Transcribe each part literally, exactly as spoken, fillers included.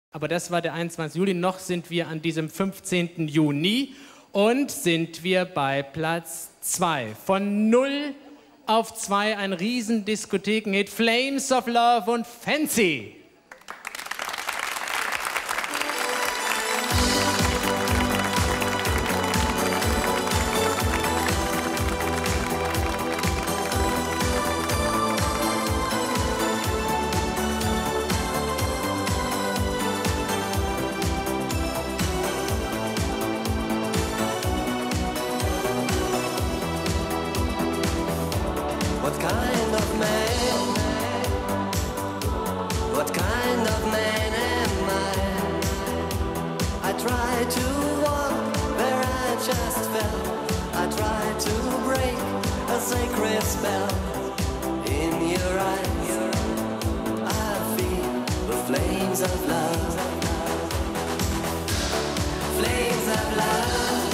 Aber das war der einundzwanzigste Juli. Noch sind wir an diesem fünfzehnten Juni und sind wir bei Platz zwei. Von null auf zwei ein Riesendiskotheken-Hit. Flames of Love und Fancy. What kind of man, what kind of man am I? I try to walk where I just fell. I try to break a sacred spell. In your eyes, I feel the flames of love. Flames of love.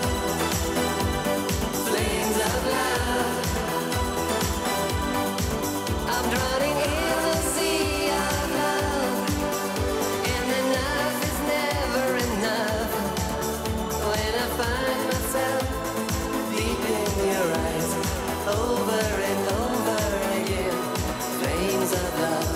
Flames of love. I'm drowning in the sea of love, and enough is never enough. When I find myself deep in your eyes, over and over again, flames of love.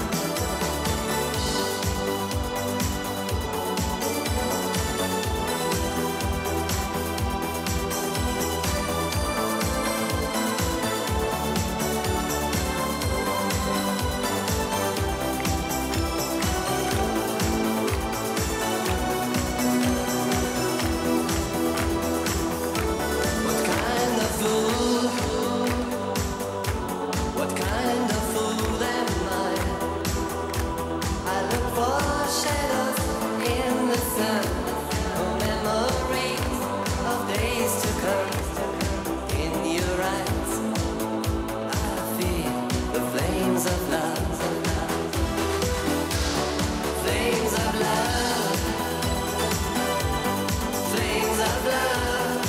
Flames of love. Flames of love. Flames of love.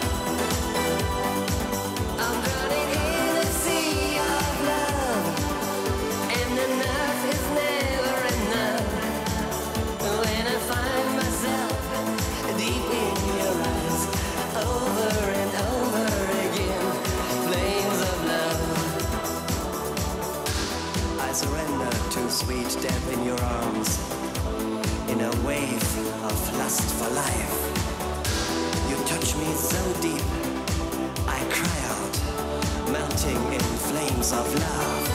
I'm drowning in a sea of love, and enough is never enough. When I find myself deep in your eyes, over and over again, flames of love. I surrender to sweet death in your arms, in a wave of lust for life. You touch me so deep, I cry out, melting in flames of love.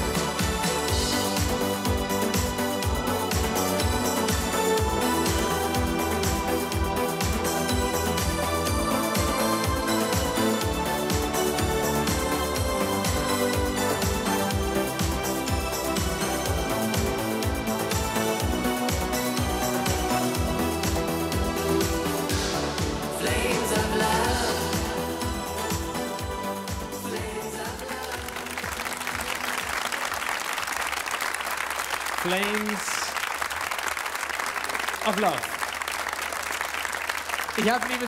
Flames of Love. Ich habe, liebe